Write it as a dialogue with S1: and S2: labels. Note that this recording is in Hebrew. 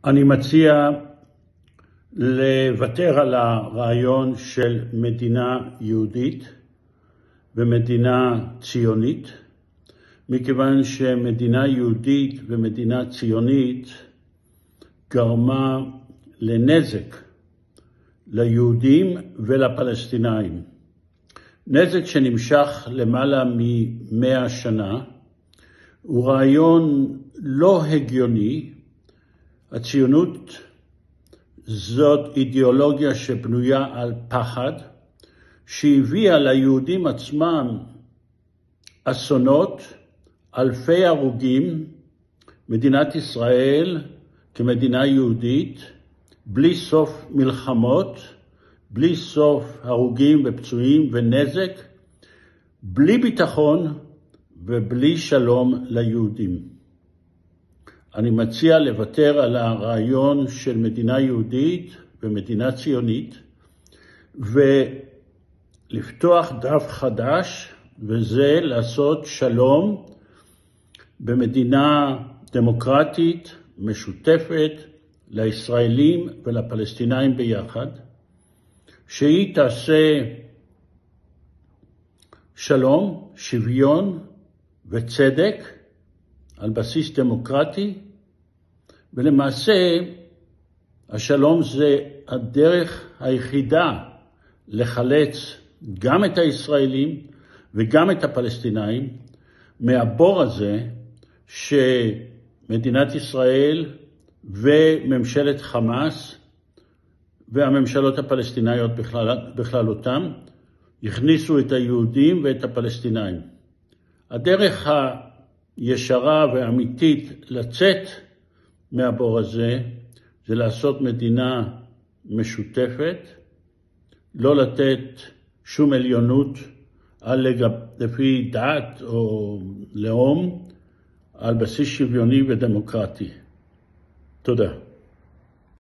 S1: אני מציע לוותר על הרעיון של מדינה יהודית ומדינה ציונית, מכיוון שמדינה יהודית ומדינה ציונית גרמה לנזק ליהודים ולפלסטינאים. נזק שנמשך למעלה מ100 שנה, הוא רעיון לא הגיוני. הציונות זאת אידיאולוגיה שבנויה על פחד, שהביאה ליהודים עצמם אסונות, אלפי הרוגים. מדינת ישראל כמדינה יהודית, בלי סוף מלחמות, בלי סוף הרוגים ופצועים ונזק, בלי ביטחון ובלי שלום ליהודים. אני מציע לוותר על הרעיון של מדינה יהודית ומדינה ציונית, ולפתוח דף חדש, וזה לעשות שלום במדינה דמוקרטית משותפת לישראלים ולפלסטינאים ביחד, שהיא תעשה שלום, שוויון וצדק על בסיס דמוקרטי, ולמעשה השלום זה הדרך היחידה לחלץ גם את הישראלים וגם את הפלסטינאים מהבור הזה שמדינת ישראל וממשלת חמאס והממשלות הפלסטינאיות בכללותן הכניסו את היהודים ואת הפלסטינאים. הדרך הישרה והאמיתית לצאת מהבור הזה זה לעשות מדינה משותפת, לא לתת שום עליונות לפי דת או לאום, על בסיס שוויוני ודמוקרטי. תודה.